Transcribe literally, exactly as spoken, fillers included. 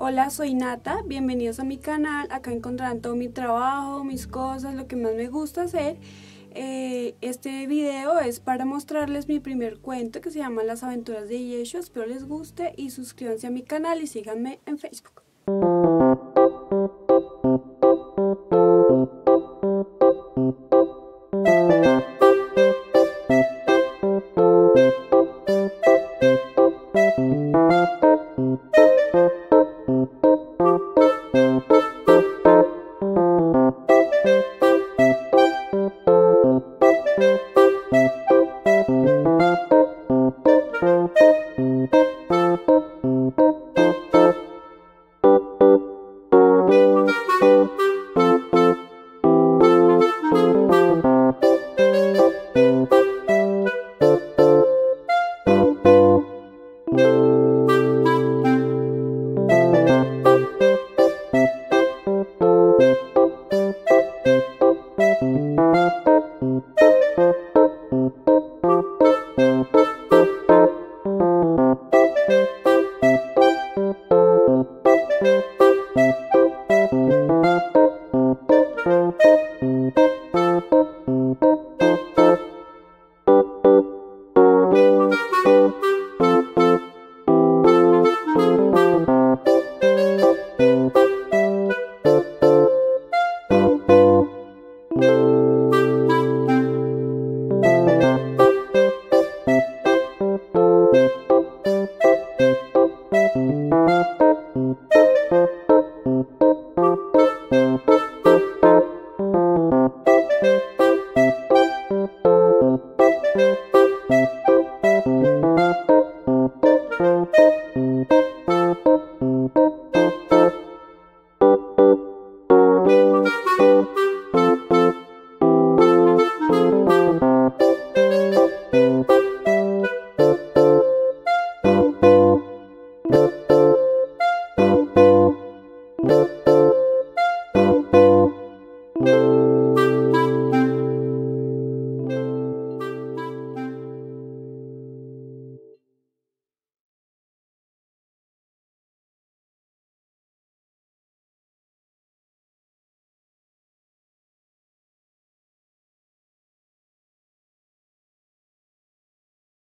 Hola, soy Nata, bienvenidos a mi canal. Acá encontrarán todo mi trabajo, mis cosas, lo que más me gusta hacer. Eh, este video es para mostrarles mi primer cuento que se llama Las aventuras de Yeshua. Espero les guste y suscríbanse a mi canal y síganme en Facebook.